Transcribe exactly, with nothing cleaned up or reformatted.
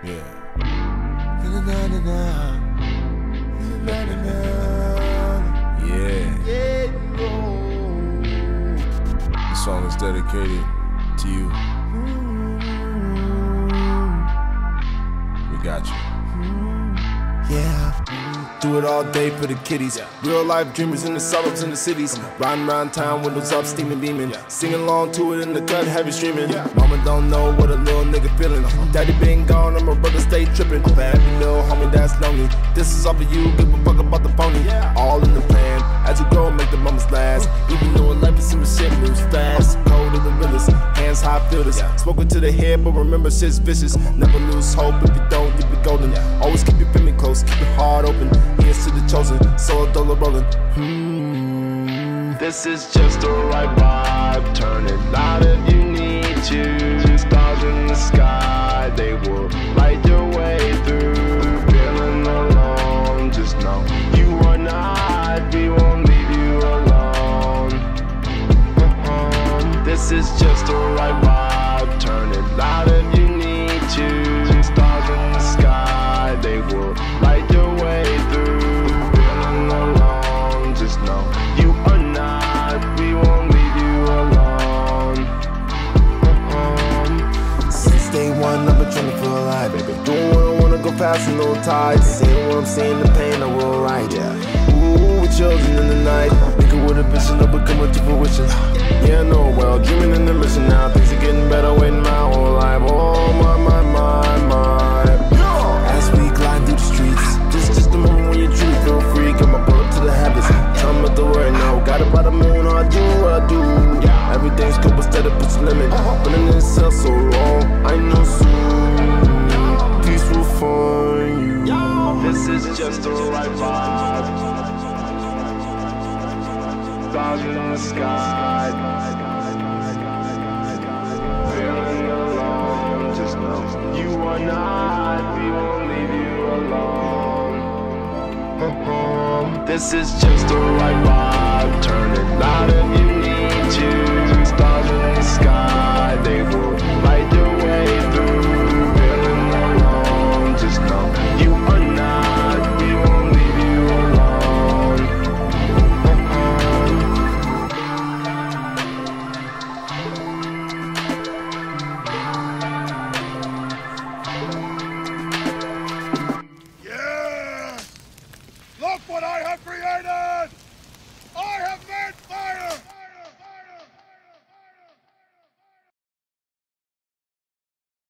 Yeah. Yeah. This song is dedicated to you. We got you. Yeah. Do it all day for the kiddies. Real life dreamers in the suburbs and the cities. Riding around town, windows up, steaming, beaming. Singing along to it in the cut, heavy streaming. Mama don't know what a little nigga feeling. Daddy been gone, and my brother stay tripping. For every little homie that's lonely, this is all for you. Give a fuck about the phony. All in the plan. As you grow, make the moments last. Even though in life is some shit moves fast. Cold to the realest, hands high feel this. Smoking to the head, but remember shit's vicious. Never lose hope, if you don't, you be golden. Always keep your family close, keep your heart open. Here's to the chosen, so a dollar rolling. Hmm. This is just the right vibe. Turn it loud if you need to. Stars in the sky, they will light your way through. Feeling alone, just know you are not. We won't leave you alone. Uh-huh. This is just the right vibe. Turn it loud if you need to. Stars in the sky, they will light your way through. Feeling alone, just know you are not. We won't leave you alone. Uh-huh. Since day one, I've been trying to feel alive, baby. Doing what I wanna, go fast and no tides. Seeing what I'm seeing, the pain I will ride, yeah. Ooh, we're children in the night. Nigga with a vision, I'll become to fruition. Yeah, I know well, dreaming in the mission now. Things are getting better, waiting my whole life. Oh, my, my, my, my. As we glide through the streets, this is just the moment when you truly feel free. Got my bullet to the habits, tell me what the word now. Got it by the moon, I do what I do. Everything's good, but steady puts a limit. But in this cell so long, I know soon peace will find you. This is just the right vibe. Stars in the sky. Feeling alone, just know you are not. We won't leave you alone. Uh-huh. This is just the right vibe.